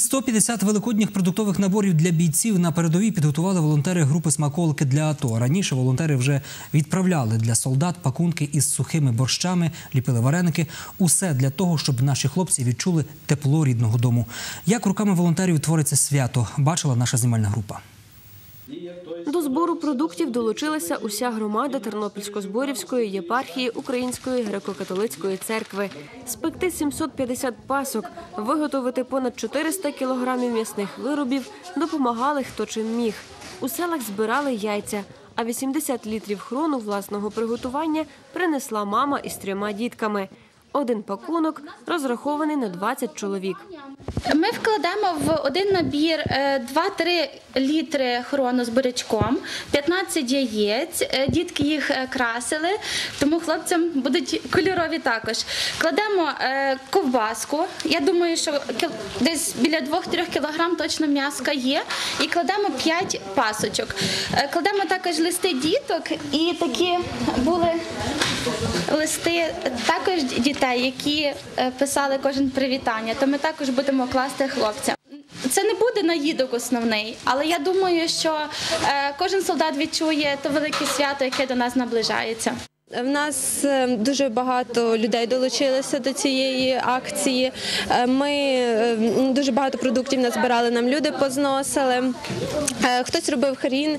150 великодніх продуктових наборів для бійців на передовій підготували волонтери групи «Смаколики для АТО». Раніше волонтери вже відправляли для солдат пакунки із сухими борщами, ліпили вареники. Усе для того, щоб наші хлопці відчули тепло рідного дому. Як руками волонтерів твориться свято, бачила наша знімальна група. До збору продуктів долучилася уся громада Тернопільсько-Зборівської єпархії Української греко-католицької церкви. Спекти 750 пасок, виготовити понад 400 кілограмів м'ясних виробів допомагали хто чим міг. У селах збирали яйця, а 80 літрів хрону власного приготування принесла мама із 3 дітками. Один пакунок розрахований на 20 чоловік. Ми вкладемо в один набір 2-3 літри хрону з бурячком, 15 яєць, дітки їх красили, тому хлопцям будуть кольорові також. Кладемо ковбаску, я думаю, що десь біля 2-3 кілограм точно м'яска є, і кладемо 5 пасочок. Кладемо також листи діток, і такі були листи також дітей, які писали кожен привітання, то ми також будемо класти хлопцям. Це не буде наїдок основний, але я думаю, що кожен солдат відчує те велике свято, яке до нас наближається. В нас дуже багато людей долучилося до цієї акції. Ми дуже багато продуктів назбирали, нам люди позносили. Хтось робив хрін,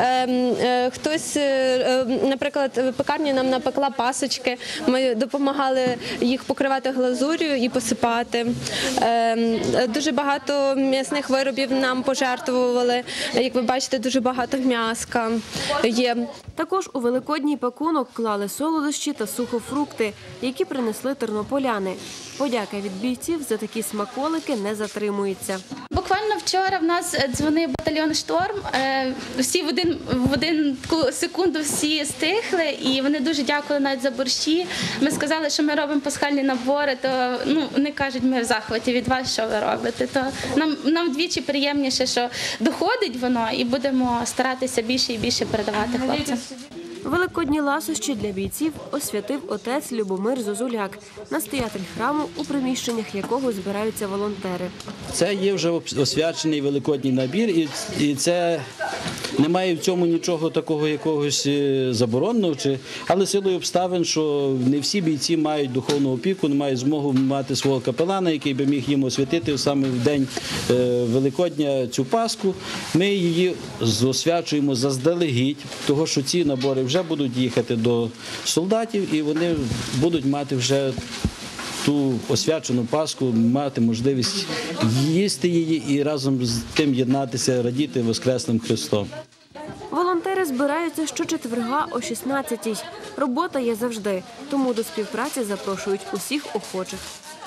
хтось, наприклад, в пекарні нам напекла пасочки. Ми допомагали їх покривати глазур'ю і посипати. Дуже багато м'ясних виробів нам пожертвували. Як ви бачите, дуже багато м'яска є. Також у великодній пакунок клали солодощі та сухофрукти, які принесли тернополяни. Подяка від бійців за такі смаколики не затримується. Буквально вчора в нас дзвонив батальйон «Шторм». Всі в один секунду всі стихли, і вони дуже дякували навіть за борщі. Ми сказали, що ми робимо пасхальні набори, то вони кажуть, ми в захваті від вас, що ви робите. То нам вдвічі приємніше, що доходить воно, і будемо старатися більше і більше передавати хлопцям. Великодні ласощі для бійців освятив отець Любомир Зозуляк, настоятель храму, у приміщеннях якого збираються волонтери. Це є вже освячений великодній набір, і це немає в цьому нічого такого якогось забороненого, але силою обставин, що не всі бійці мають духовну опіку, не мають змогу мати свого капелана, який би міг їм освятити саме в день Великодня цю Пасху. Ми її освячуємо заздалегідь, тому що ці набори вже будуть їхати до солдатів, і вони будуть мати вже ту освячену Пасху, мати можливість їсти її і разом з тим єднатися, радіти Воскреслим Христом. Волонтери збираються щочетверга о 16-й. Робота є завжди, тому до співпраці запрошують усіх охочих.